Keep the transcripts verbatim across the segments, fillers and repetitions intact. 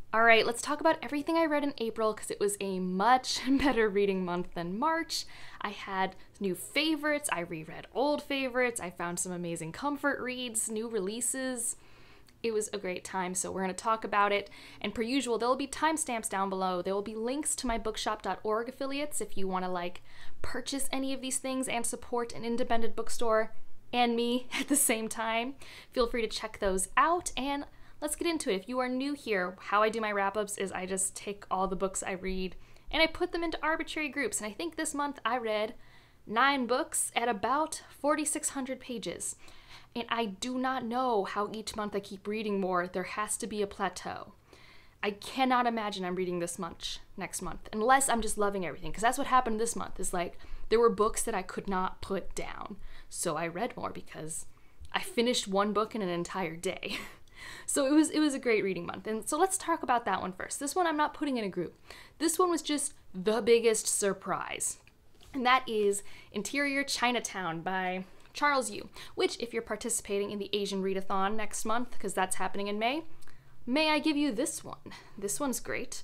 All right, let's talk about everything I read in April because it was a much better reading month than March. I had new favorites, I reread old favorites, I found some amazing comfort reads, new releases. It was a great time, so we're going to talk about it. And per usual, there will be timestamps down below. There will be links to my bookshop dot org affiliates if you want to like purchase any of these things and support an independent bookstore and me at the same time. Feel free to check those out, and let's get into it. If you are new here, how I do my wrap-ups is I just take all the books I read and I put them into arbitrary groups. And I think this month I read nine books at about forty-six hundred pages. And I do not know how each month I keep reading more. There has to be a plateau. I cannot imagine I'm reading this much next month, unless I'm just loving everything. Because that's what happened this month, is like, there were books that I could not put down. So I read more because I finished one book in an entire day. So it was it was a great reading month. And so let's talk about that one first. This one I'm not putting in a group. This one was just the biggest surprise. And that is Interior Chinatown by Charles Yu, which if you're participating in the Asian Readathon next month, because that's happening in May, may I give you this one. This one's great.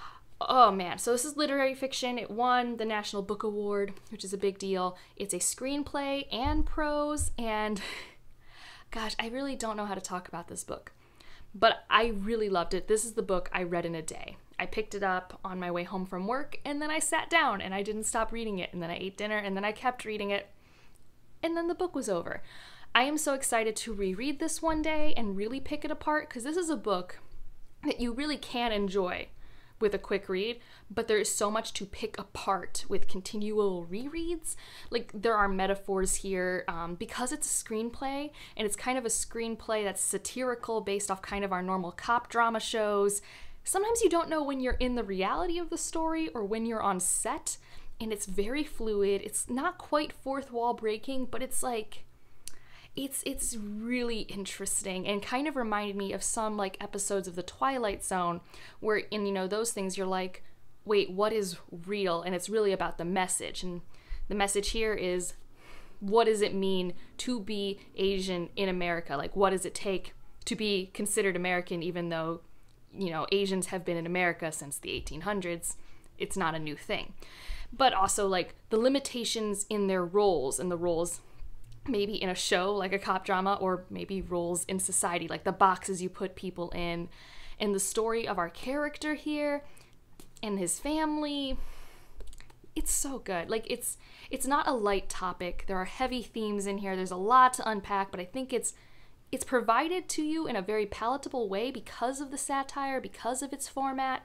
Oh man, so this is literary fiction. It won the National Book Award, which is a big deal. It's a screenplay and prose, and gosh, I really don't know how to talk about this book, but I really loved it. This is the book I read in a day. I picked it up on my way home from work, and then I sat down, and I didn't stop reading it, and then I ate dinner, and then I kept reading it, and then the book was over. I am so excited to reread this one day and really pick it apart, because this is a book that you really can enjoy with a quick read, but there is so much to pick apart with continual rereads. Like, there are metaphors here, um, because it's a screenplay, and it's kind of a screenplay that's satirical based off kind of our normal cop drama shows. Sometimes you don't know when you're in the reality of the story or when you're on set, and it's very fluid. It's not quite fourth wall breaking, but it's like, It's it's really interesting and kind of reminded me of some like episodes of The Twilight Zone where in, you know, those things you're like, wait, what is real? And it's really about the message. And the message here is, what does it mean to be Asian in America? Like, what does it take to be considered American, even though, you know, Asians have been in America since the eighteen hundreds? It's not a new thing. But also like the limitations in their roles and the roles maybe in a show like a cop drama, or maybe roles in society, like the boxes you put people in, and the story of our character here and his family. It's so good. Like, it's it's not a light topic. There are heavy themes in here. There's a lot to unpack, but I think it's it's provided to you in a very palatable way because of the satire, because of its format.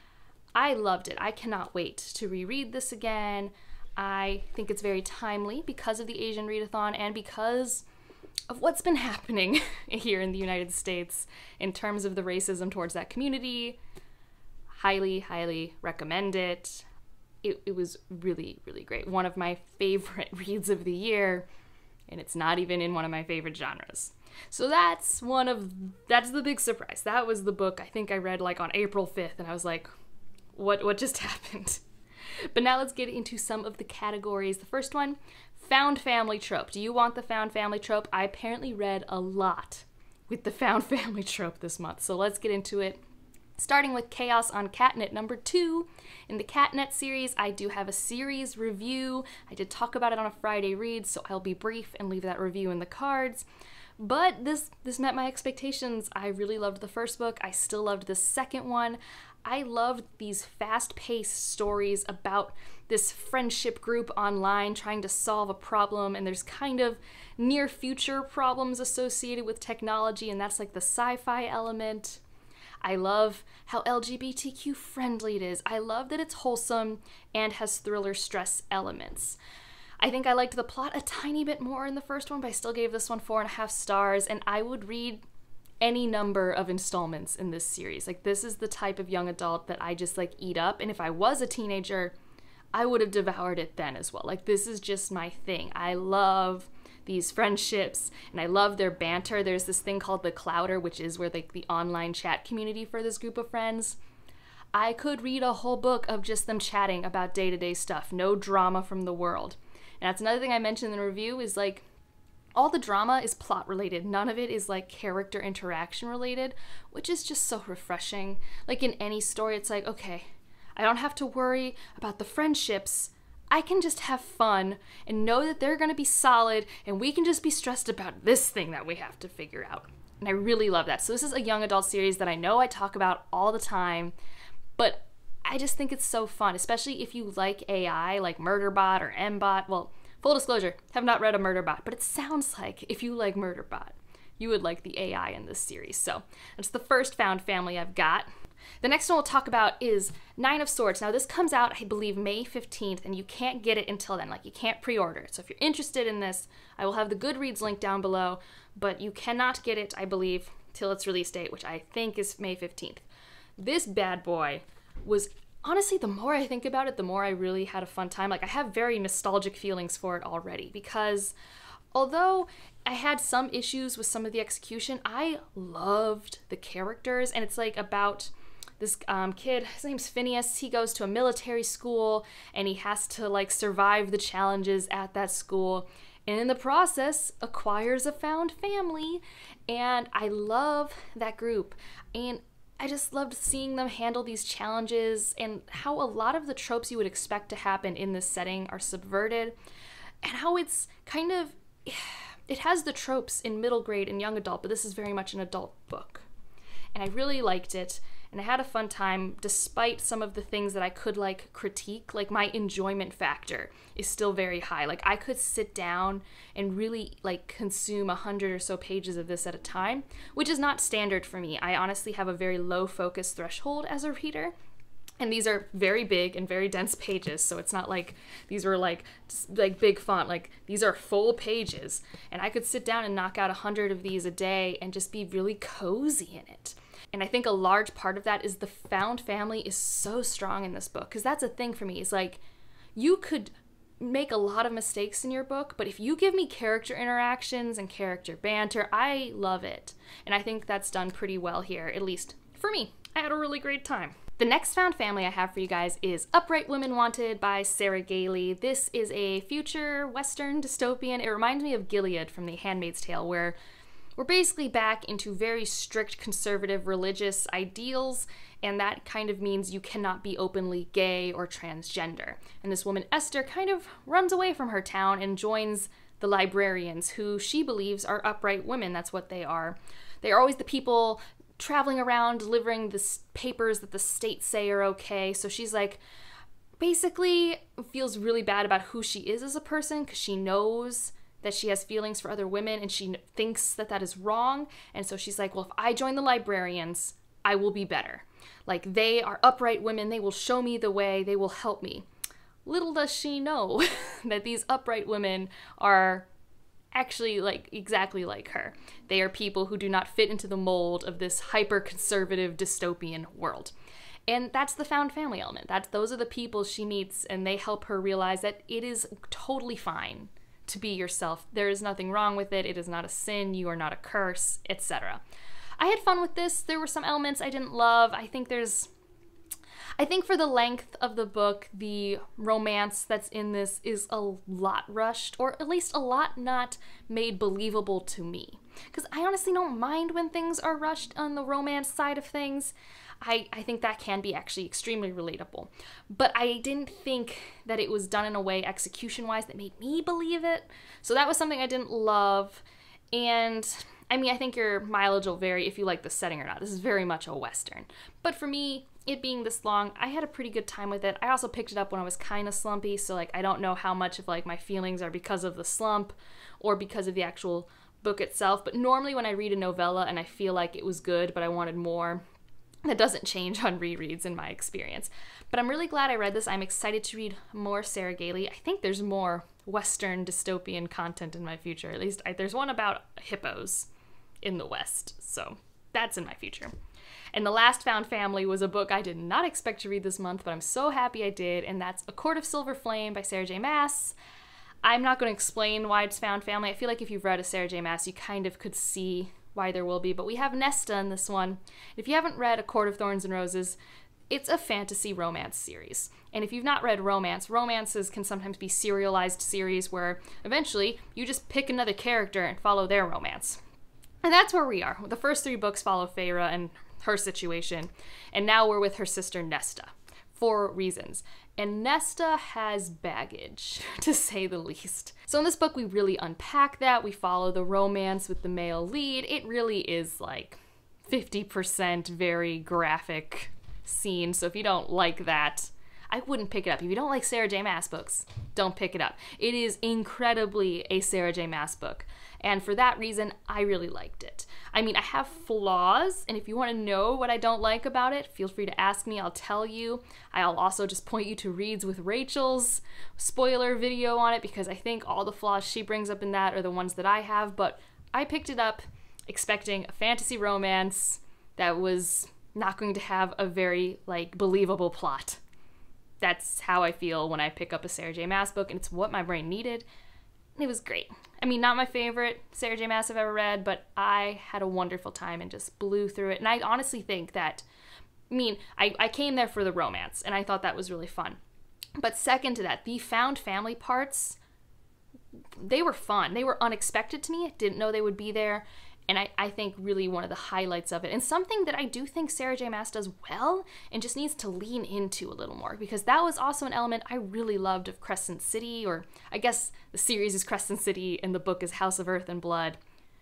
I loved it. I cannot wait to reread this again. I think it's very timely because of the Asian Readathon and because of what's been happening here in the United States in terms of the racism towards that community. Highly, highly recommend it. It, it was really, really great. One of my favorite reads of the year, and it's not even in one of my favorite genres. So that's one of, that's the big surprise. That was the book I think I read like on April fifth, and I was like, what, what just happened? But now let's get into some of the categories. The first one, found family trope. Do you want the found family trope? I apparently read a lot with the found family trope this month, so let's get into it. Starting with Chaos on Catnet number two. In the Catnet series, I do have a series review. I did talk about it on a Friday read, so I'll be brief and leave that review in the cards. But this this met my expectations. I really loved the first book. I still loved the second one. I loved these fast-paced stories about this friendship group online trying to solve a problem, and there's kind of near-future problems associated with technology, and that's like the sci-fi element. I love how L G B T Q friendly it is. I love that it's wholesome and has thriller stress elements. I think I liked the plot a tiny bit more in the first one, but I still gave this one four and a half stars, and I would read any number of installments in this series. Like, this is the type of young adult that I just like eat up, and if I was a teenager, I would have devoured it then as well. Like, this is just my thing. I love these friendships, and I love their banter. There's this thing called the Clouder, which is where like the online chat community for this group of friends. I could read a whole book of just them chatting about day-to-day stuff, no drama from the world. And that's another thing I mentioned in the review is like, all the drama is plot related. None of it is like character interaction related, which is just so refreshing. Like in any story, it's like, okay, I don't have to worry about the friendships. I can just have fun and know that they're going to be solid, and we can just be stressed about this thing that we have to figure out. And I really love that. So this is a young adult series that I know I talk about all the time, but I just think it's so fun, especially if you like A I, like Murderbot or M-Bot. Well, full disclosure, have not read a Murderbot, but it sounds like if you like Murderbot, you would like the A I in this series. So that's the first found family I've got. The next one we'll talk about is Nine of Swords. Now this comes out, I believe, May fifteenth, and you can't get it until then. Like, you can't pre-order it. So if you're interested in this, I will have the Goodreads link down below, but you cannot get it, I believe, till its release date, which I think is May fifteenth. This bad boy was, honestly, the more I think about it, the more I really had a fun time. Like, I have very nostalgic feelings for it already, because although I had some issues with some of the execution, I loved the characters, and it's like about this um, kid, his name's Phineas. He goes to a military school, and he has to like survive the challenges at that school, and in the process acquires a found family. And I love that group, and I just loved seeing them handle these challenges, and how a lot of the tropes you would expect to happen in this setting are subverted, and how it's kind of, it has the tropes in middle grade and young adult, but this is very much an adult book. And I really liked it, and I had a fun time despite some of the things that I could like critique. Like, my enjoyment factor is still very high. Like, I could sit down and really like consume a hundred or so pages of this at a time, which is not standard for me. I honestly have a very low focus threshold as a reader. And these are very big and very dense pages, so it's not like these were like like big font. Like, these are full pages, and I could sit down and knock out a hundred of these a day and just be really cozy in it. And I think a large part of that is the found family is so strong in this book, because that's a thing for me. Is like, you could make a lot of mistakes in your book, but if you give me character interactions and character banter, I love it. And I think that's done pretty well here, at least for me. I had a really great time. The next found family I have for you guys is Upright Women Wanted by Sarah Gailey. This is a future Western dystopian. It reminds me of Gilead from The Handmaid's Tale, where we're basically back into very strict conservative religious ideals, and that kind of means you cannot be openly gay or transgender. And this woman, Esther, kind of runs away from her town and joins the librarians, who she believes are upright women. That's what they are. They are always the people traveling around delivering the papers that the state say are okay. So she's like, basically feels really bad about who she is as a person, because she knows that she has feelings for other women, and she thinks that that is wrong. And so she's like, well, if I join the librarians, I will be better. Like, they are upright women. They will show me the way. They will help me. Little does she know that these upright women are actually like exactly like her. They are people who do not fit into the mold of this hyper-conservative dystopian world. And that's the found family element. That's, those are the people she meets, and they help her realize that it is totally fine to be yourself. There is nothing wrong with it. It is not a sin. You are not a curse, et cetera. I had fun with this. There were some elements I didn't love. I think there's I think for the length of the book, the romance that's in this is a lot rushed, or at least a lot not made believable to me. Because I honestly don't mind when things are rushed on the romance side of things. I, I think that can be actually extremely relatable. But I didn't think that it was done in a way execution-wise that made me believe it. So that was something I didn't love. And I mean, I think your mileage will vary if you like the setting or not. This is very much a Western. But for me, it being this long, I had a pretty good time with it. I also picked it up when I was kind of slumpy, so like I don't know how much of like my feelings are because of the slump or because of the actual book itself. But normally when I read a novella and I feel like it was good but I wanted more, that doesn't change on rereads in my experience. But I'm really glad I read this. I'm excited to read more Sarah Gailey. I think there's more Western dystopian content in my future. At least I, there's one about hippos in the West, so that's in my future. And the last found family was a book I did not expect to read this month, but I'm so happy I did, and that's A Court of Silver Flame by Sarah J. Maas. I'm not going to explain why it's found family. I feel like if you've read a Sarah J. Maas, you kind of could see why there will be, but we have Nesta in this one. If you haven't read A Court of Thorns and Roses, it's a fantasy romance series. And if you've not read romance, romances can sometimes be serialized series where eventually you just pick another character and follow their romance. And that's where we are. The first three books follow Feyre and her situation, and now we're with her sister Nesta, for reasons. And Nesta has baggage, to say the least. So in this book, we really unpack that. We follow the romance with the male lead. It really is like fifty percent very graphic scene, so if you don't like that, I wouldn't pick it up. If you don't like Sarah J. Maas books, don't pick it up. It is incredibly a Sarah J. Maas book, and for that reason, I really liked it. I mean, I have flaws, and if you want to know what I don't like about it, feel free to ask me, I'll tell you. I'll also just point you to Reads with Rachel's spoiler video on it, because I think all the flaws she brings up in that are the ones that I have, but I picked it up expecting a fantasy romance that was not going to have a very, like, believable plot. That's how I feel when I pick up a Sarah J. Maas book, and it's what my brain needed. It was great. I mean, not my favorite Sarah J. Maas I've ever read, but I had a wonderful time and just blew through it. And I honestly think that, I mean, I, I came there for the romance, and I thought that was really fun. But second to that, the found family parts, they were fun. They were unexpected to me. I didn't know they would be there. And I, I think really one of the highlights of it, and something that I do think Sarah J. Maas does well and just needs to lean into a little more, because that was also an element I really loved of Crescent City, or I guess the series is Crescent City and the book is House of Earth and Blood.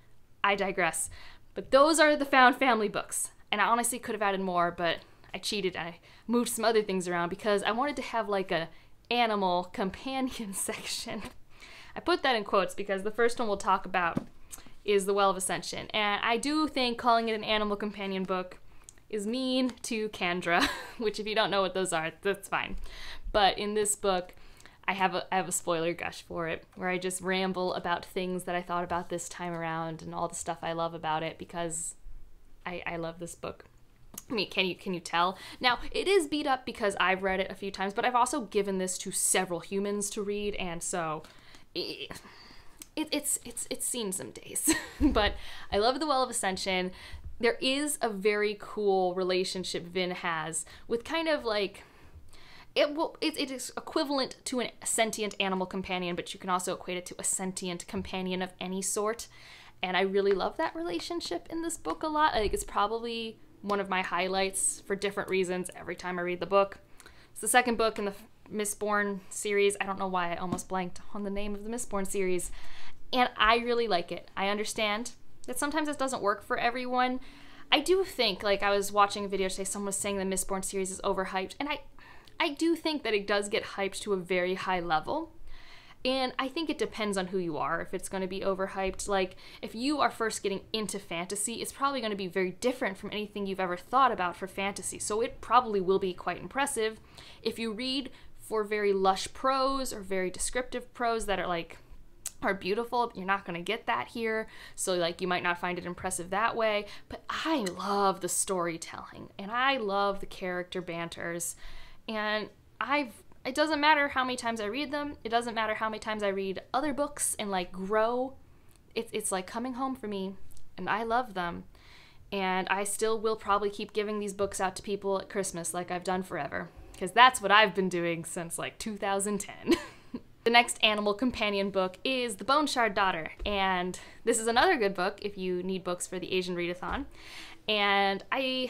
I digress. But those are the found family books, and I honestly could have added more, but I cheated. I moved some other things around because I wanted to have like a animal companion section. I put that in quotes because the first one we'll talk about is The Well of Ascension. And I do think calling it an animal companion book is mean to Kandra, which if you don't know what those are, that's fine. But in this book, I have a, I have a spoiler gush for it, where I just ramble about things that I thought about this time around and all the stuff I love about it, because I, I love this book. I mean, can you can you tell? Now, it is beat up because I've read it a few times, but I've also given this to several humans to read, and so It, It, it's it's it's seen some days. But I love The Well of Ascension. There is a very cool relationship Vin has with kind of like, it will it, it is equivalent to a sentient animal companion, but you can also equate it to a sentient companion of any sort. And I really love that relationship in this book a lot. I think it's probably one of my highlights for different reasons every time I read the book. It's the second book in the Mistborn series. I don't know why I almost blanked on the name of the Mistborn series. And I really like it. I understand that sometimes it doesn't work for everyone. I do think, like I was watching a video today, someone was saying the Mistborn series is overhyped. And I, I do think that it does get hyped to a very high level. And I think it depends on who you are, if it's going to be overhyped. Like, if you are first getting into fantasy, it's probably going to be very different from anything you've ever thought about for fantasy. So it probably will be quite impressive. If you read for very lush prose or very descriptive prose that are like, are beautiful, you're not going to get that here, so like you might not find it impressive that way. But I love the storytelling, and I love the character banters, and I've it doesn't matter how many times I read them, it doesn't matter how many times I read other books and like grow, it's, it's like coming home for me, and I love them, and I still will probably keep giving these books out to people at Christmas like I've done forever, because that's what I've been doing since like two thousand ten. The next animal companion book is The Bone Shard Daughter, and this is another good book if you need books for the Asian Readathon. And I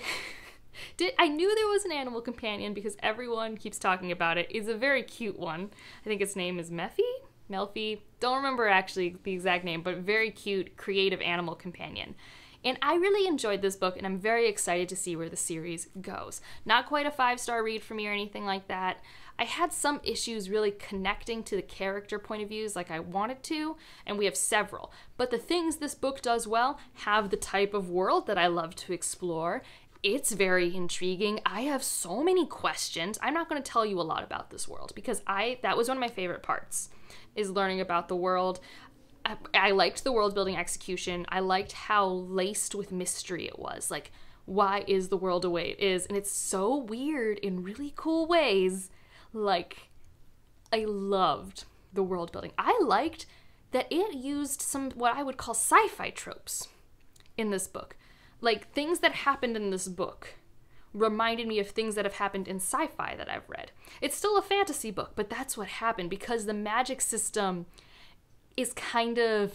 did I knew there was an animal companion because everyone keeps talking about it. It's a very cute one. I think its name is Mephi? Melfi? Don't remember actually the exact name, but very cute, creative animal companion. And I really enjoyed this book, and I'm very excited to see where the series goes. Not quite a five-star read for me or anything like that. I had some issues really connecting to the character point of views like I wanted to, and we have several. But the things this book does well have the type of world that I love to explore. It's very intriguing. I have so many questions. I'm not going to tell you a lot about this world because I that was one of my favorite parts, is learning about the world. I, I liked the world building execution. I liked how laced with mystery it was. Like, why is the world the way it is? And it's so weird in really cool ways. Like, I loved the world building. I liked that it used some what I would call sci-fi tropes in this book. Like, things that happened in this book reminded me of things that have happened in sci-fi that I've read. It's still a fantasy book, but that's what happened because the magic system is kind of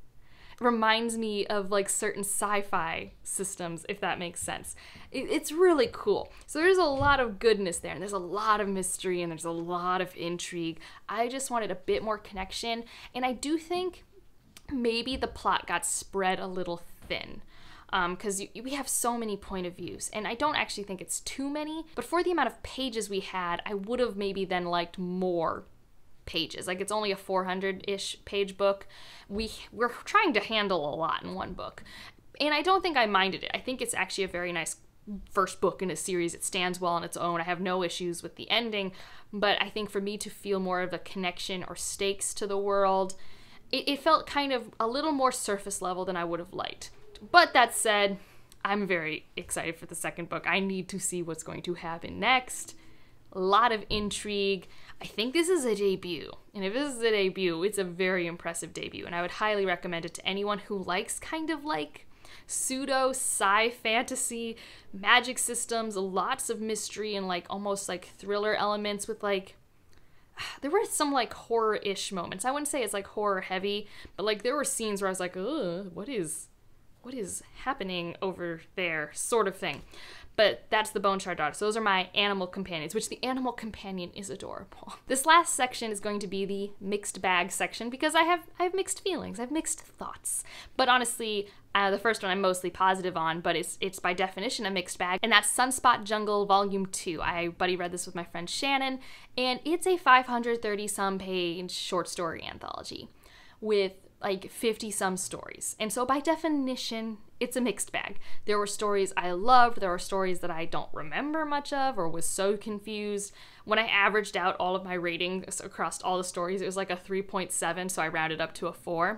reminds me of like certain sci-fi systems, if that makes sense. It, it's really cool. So there's a lot of goodness there, and there's a lot of mystery, and there's a lot of intrigue. I just wanted a bit more connection, and I do think maybe the plot got spread a little thin. Because um, we have so many point of views, and I don't actually think it's too many, but for the amount of pages we had, I would have maybe then liked more pages. Like, it's only a four hundred-ish page book. We, we're trying to handle a lot in one book, and I don't think I minded it. I think it's actually a very nice first book in a series. It stands well on its own. I have no issues with the ending, but I think for me to feel more of a connection or stakes to the world, it, it felt kind of a little more surface level than I would have liked. But that said, I'm very excited for the second book. I need to see what's going to happen next. A lot of intrigue. I think this is a debut. And if this is a debut, it's a very impressive debut. And I would highly recommend it to anyone who likes kind of like pseudo sci fantasy, magic systems, lots of mystery, and like almost like thriller elements with like, there were some like horror-ish moments. I wouldn't say it's like horror heavy, but like there were scenes where I was like, ugh, what is... what is happening over there, sort of thing. But that's the Bone Shard Daughter. So those are my animal companions, which the animal companion is adorable. This last section is going to be the mixed bag section because I have I have mixed feelings, I have mixed thoughts. But honestly, uh, the first one I'm mostly positive on, but it's it's by definition a mixed bag, and that's Sunspot Jungle Volume two. I buddy read this with my friend Shannon, and it's a five hundred thirty some page short story anthology with like fifty some stories. And so by definition, it's a mixed bag. There were stories I loved, there were stories that I don't remember much of or was so confused. When I averaged out all of my ratings across all the stories, it was like a three point seven, so I rounded up to a four.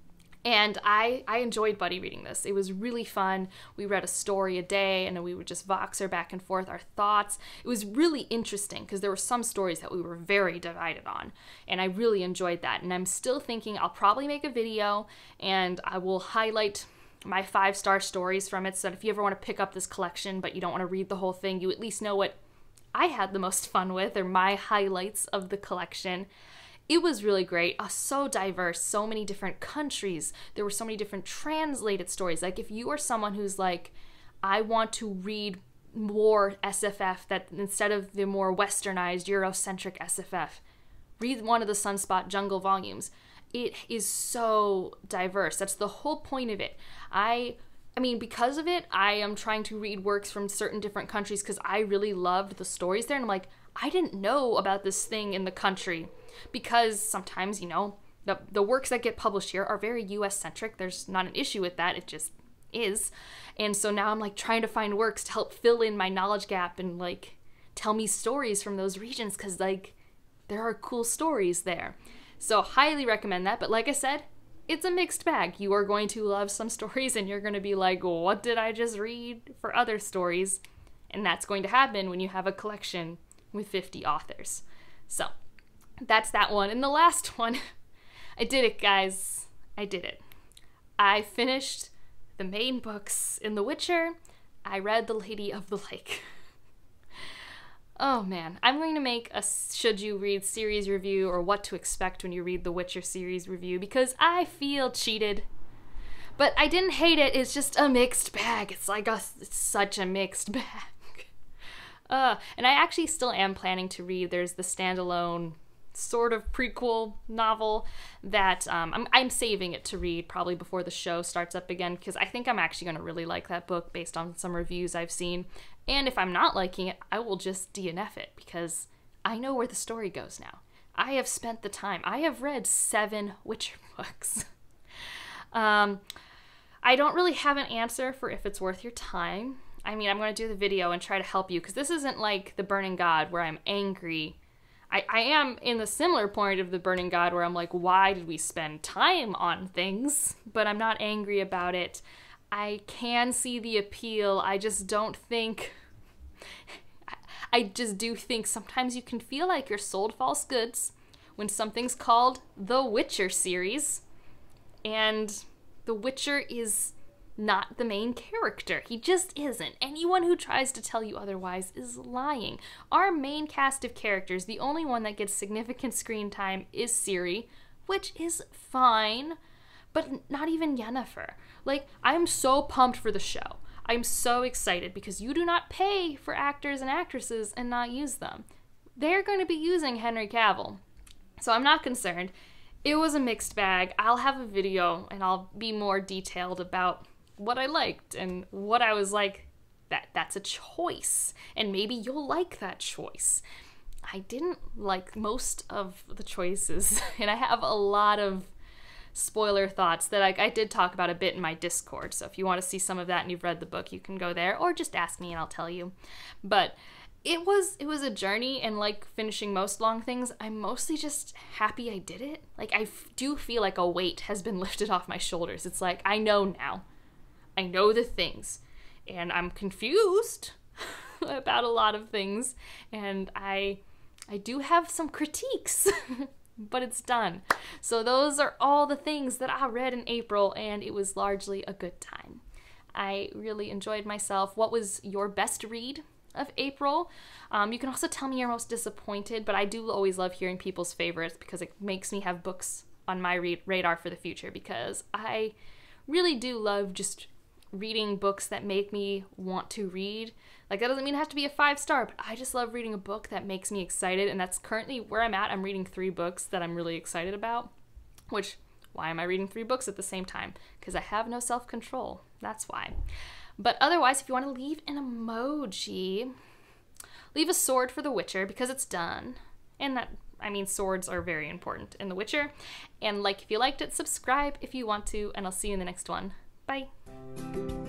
And I, I enjoyed buddy reading this. It was really fun. We read a story a day, and then we would just voxer back and forth our thoughts. It was really interesting because there were some stories that we were very divided on, and I really enjoyed that. And I'm still thinking I'll probably make a video, and I will highlight my five-star stories from it, so that if you ever want to pick up this collection but you don't want to read the whole thing, you at least know what I had the most fun with, or my highlights of the collection. It was really great. Uh, so diverse, so many different countries. There were so many different translated stories. Like if you are someone who's like, I want to read more S F F that instead of the more westernized Eurocentric S F F, read one of the Sunspot Jungle volumes. It is so diverse. That's the whole point of it. I I mean, because of it, I am trying to read works from certain different countries because I really loved the stories there. And I'm like, I didn't know about this thing in the country. Because sometimes, you know, the, the works that get published here are very U S-centric. There's not an issue with that. It just is. And so now I'm, like, trying to find works to help fill in my knowledge gap and, like, tell me stories from those regions because, like, there are cool stories there. So highly recommend that. But like I said, it's a mixed bag. You are going to love some stories and you're going to be like, what did I just read for other stories? And that's going to happen when you have a collection with fifty authors. So that's that one. And the last one, I did it, guys. I did it. I finished the main books in The Witcher. I read The Lady of the Lake. Oh man, I'm going to make a should you read series review or what to expect when you read The Witcher series review because I feel cheated. But I didn't hate it, it's just a mixed bag. It's like a, it's such a mixed bag. Uh, and I actually still am planning to read, there's the standalone sort of prequel novel that um, I'm, I'm saving it to read probably before the show starts up again because I think I'm actually going to really like that book based on some reviews I've seen. And if I'm not liking it, I will just D N F it because I know where the story goes now. I have spent the time. I have read seven Witcher books. um, I don't really have an answer for if it's worth your time. I mean, I'm going to do the video and try to help you because this isn't like The Burning God where I'm angry. I, I am in the similar point of The Burning God where I'm like, why did we spend time on things? But I'm not angry about it. I can see the appeal. I just don't think... I just do think sometimes you can feel like you're sold false goods when something's called The Witcher series. And The Witcher is not the main character. He just isn't. Anyone who tries to tell you otherwise is lying. Our main cast of characters, the only one that gets significant screen time is Ciri, which is fine, but not even Yennefer. Like, I'm so pumped for the show. I'm so excited because you do not pay for actors and actresses and not use them. They're going to be using Henry Cavill. So I'm not concerned. It was a mixed bag. I'll have a video and I'll be more detailed about what I liked and what I was like, that that's a choice. And maybe you'll like that choice. I didn't like most of the choices, and I have a lot of spoiler thoughts that I, I did talk about a bit in my Discord. So if you want to see some of that and you've read the book, you can go there, or just ask me and I'll tell you. But it was it was a journey, and like finishing most long things, I'm mostly just happy I did it. Like, I f- do feel like a weight has been lifted off my shoulders. It's like, I know now. I know the things, and I'm confused about a lot of things, and I I do have some critiques, but it's done. So those are all the things that I read in April, and it was largely a good time. I really enjoyed myself. What was your best read of April? Um, you can also tell me you're most disappointed, but I do always love hearing people's favorites because it makes me have books on my read radar for the future, because I really do love just reading books that make me want to read. Like, that doesn't mean it has to be a five star, but I just love reading a book that makes me excited, and that's currently where I'm at. I'm reading three books that I'm really excited about, which, why am I reading three books at the same time? Because I have no self-control. That's why. But otherwise, if you want to leave an emoji, leave a sword for The Witcher, because it's done. And that, I mean, swords are very important in The Witcher. And like if you liked it, subscribe if you want to, and I'll see you in the next one. Bye.